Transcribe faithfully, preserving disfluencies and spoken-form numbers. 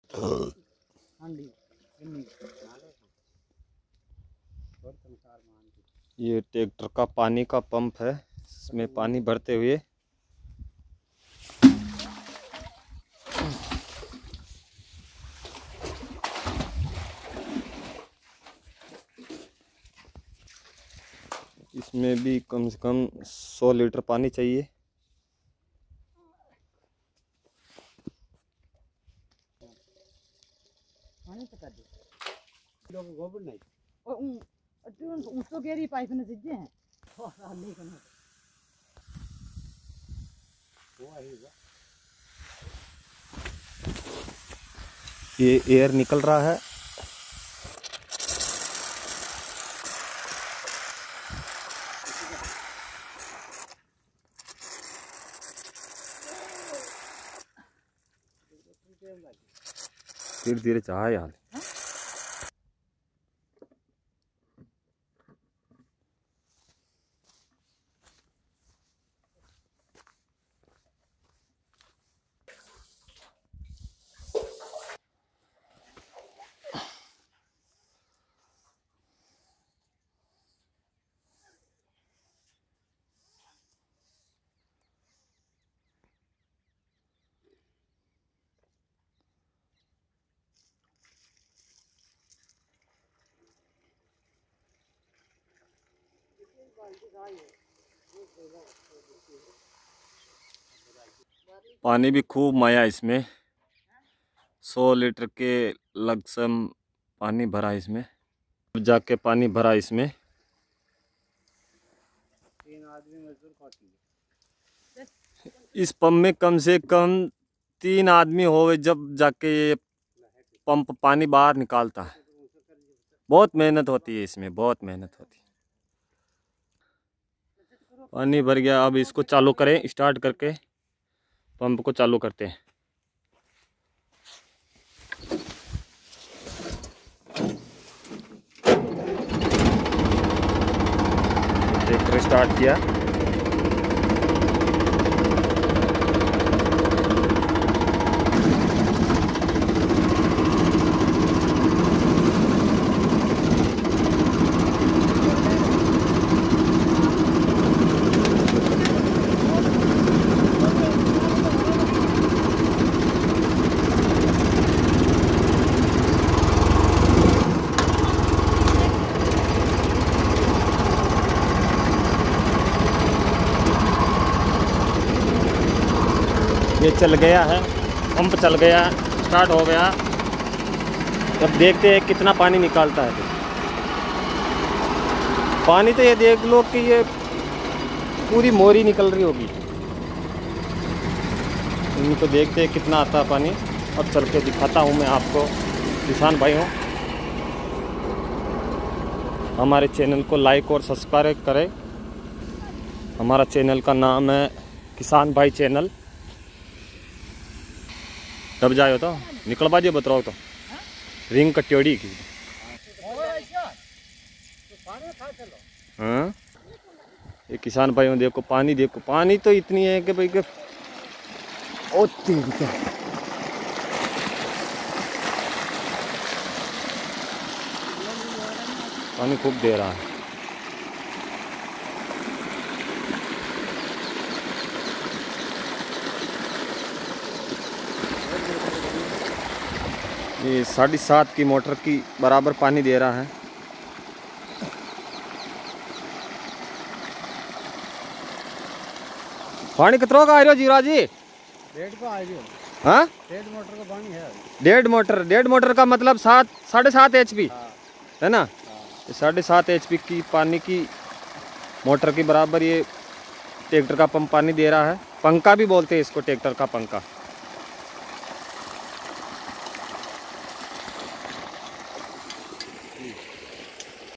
ये ट्रैक्टर का पानी का पंप है, इसमें पानी भरते हुए इसमें भी कम से कम सौ लीटर पानी चाहिए। गोबर नहीं उसको कह रही पाइप में सीधे हैं ये एयर निकल रहा है। धीरे धीरे चाह यार पानी भी खूब माया इसमें, सौ लीटर के लगसम पानी भरा इसमें, जाके पानी भरा इसमें। तीन आदमी मजदूर खाती है। इस पंप में कम से कम तीन आदमी होवे जब जाके ये पंप पानी बाहर निकालता है। बहुत मेहनत होती है इसमें, बहुत मेहनत होती है। पानी भर गया, अब इसको चालू करें, स्टार्ट करके पंप को चालू करते हैं। ट्रैक्टर स्टार्ट किया। ये चल गया है, पंप चल गया, स्टार्ट हो गया। अब देखते हैं कितना पानी निकालता है। पानी तो ये देख लो कि ये पूरी मोरी निकल रही होगी। इनको देखते हैं कितना आता है पानी। अब चल के दिखाता हूँ मैं आपको। किसान भाइयों, हमारे चैनल को लाइक और सब्सक्राइब करें। हमारा चैनल का नाम है किसान भाई चैनल। तब जाए तो निकल बाजे बतराओ तो रिंग कट्योड़ी की। हाँ, ये किसान भाइयों देखो पानी, देखो पानी तो इतनी है कि भाई के ओ तेरी क्या पानी खूब दे रहा है। ये साढ़े सात की मोटर की बराबर पानी दे रहा है। पानी कितना का आ रहा जीरा जी? डेढ़ का आ रही। हाँ, डेढ़ मोटर का पानी है। डेढ़ मोटर, डेढ़ मोटर का मतलब सात साढ़े सात एच पी है ना। साढ़े सात एच पी की पानी की मोटर की बराबर ये ट्रैक्टर का पंप पानी दे रहा है। पंखा भी बोलते हैं इसको, ट्रैक्टर का पंखा।